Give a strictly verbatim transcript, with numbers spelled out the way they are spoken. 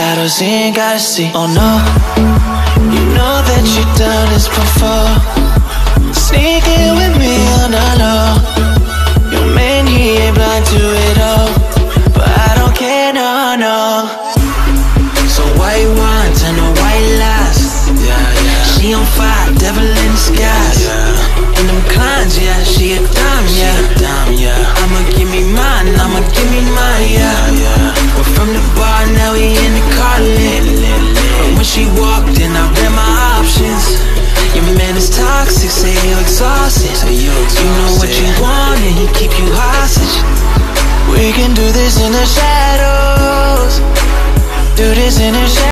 shadows, you ain't gotta see. Oh no, you know that you done this before. Sneaking with me on the low. Your man, he ain't blind to it all, but I don't care, no, no. So white wine turn to white lies. Yeah, yeah. She on fire, devil in disguise. Yeah. In them climbs, yeah, she a dime, yeah. Dime, yeah. I'ma give me mine, I'ma give me mine, yeah, yeah. We're from the bar, now we in the car lit, lit, lit. But when she walked in, I read my options. Your man is toxic, say you exhausted. Say you exhausted. You know what you want and he keep you hostage. We can do this in the shadows. Do this in the shadows.